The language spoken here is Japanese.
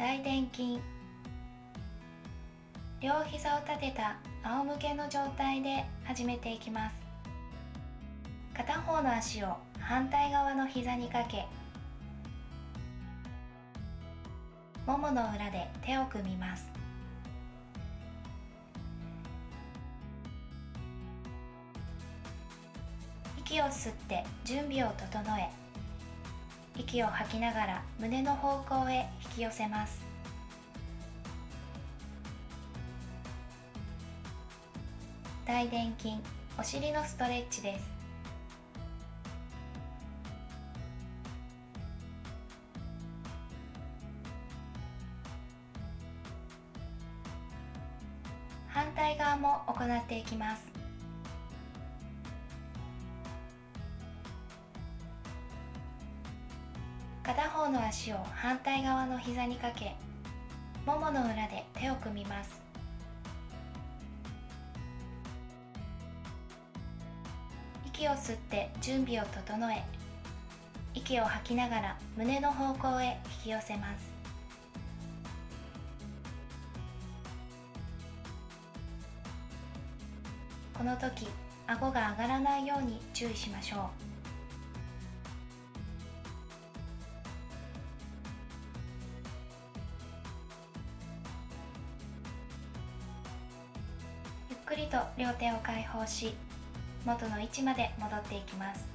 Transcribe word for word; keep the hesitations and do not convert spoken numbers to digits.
大臀筋。両膝を立てた仰向けの状態で始めていきます。片方の足を反対側の膝にかけ、ももの裏で手を組みます。息を吸って準備を整え、息を吐きながら胸の方向へ引き寄せます。大臀筋、お尻のストレッチです。反対側も行っていきます。片方の足を反対側の膝にかけ、ももの裏で手を組みます。息を吸って準備を整え、息を吐きながら胸の方向へ引き寄せます。この時、顎が上がらないように注意しましょう。ゆっくりと両手を解放し、元の位置まで戻っていきます。